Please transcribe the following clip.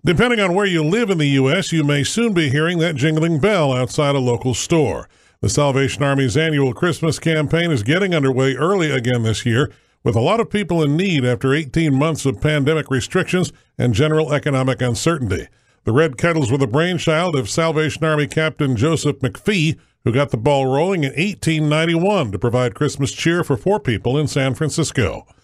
Depending on where you live in the U.S., you may soon be hearing that jingling bell outside a local store. The Salvation Army's annual Christmas campaign is getting underway early again this year, with a lot of people in need after 18 months of pandemic restrictions and general economic uncertainty. The Red Kettles were the brainchild of Salvation Army Captain Joseph McPhee, who got the ball rolling in 1891 to provide Christmas cheer for poor people in San Francisco.